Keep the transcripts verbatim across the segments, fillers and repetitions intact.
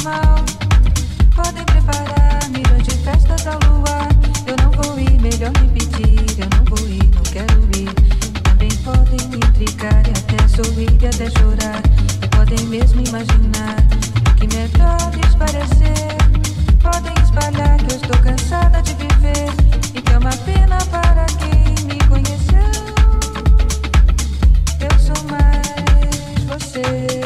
mal. Podem preparar milhões de festas ao luar. Eu não vou ir, melhor me pedir. Eu não vou ir, não quero ir. Também podem me intrigar e até sorrir e até chorar. E podem mesmo imaginar o que melhor lhes parecer. Podem espalhar que eu estou cansada de viver e que é uma pena para quem me conheceu. Eu sou mais você.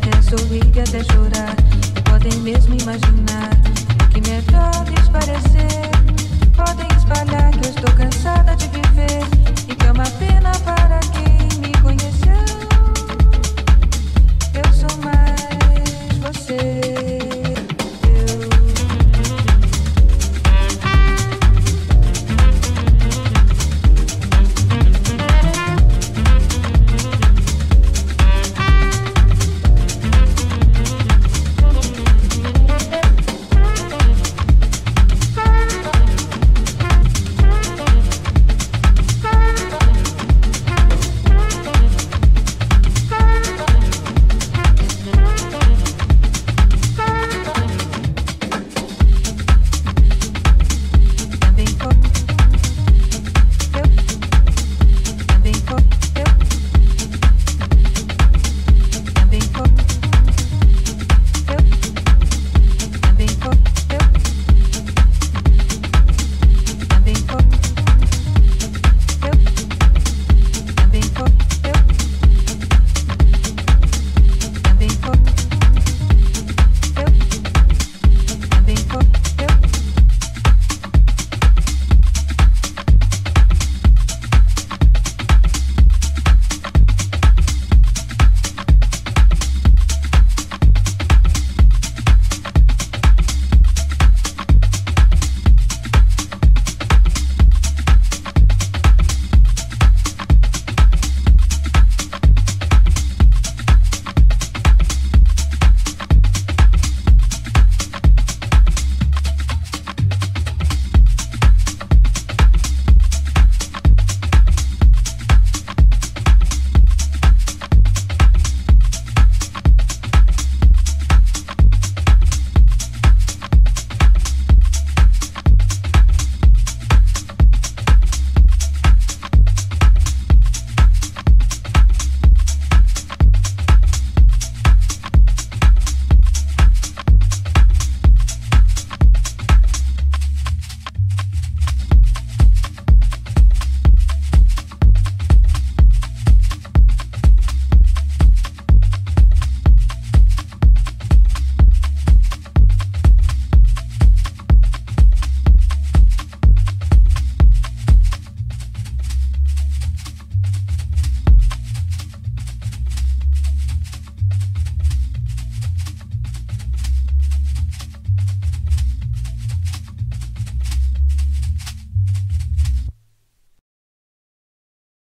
Sorrir e até chorar. E podem mesmo imaginar o que melhor lhes parecer.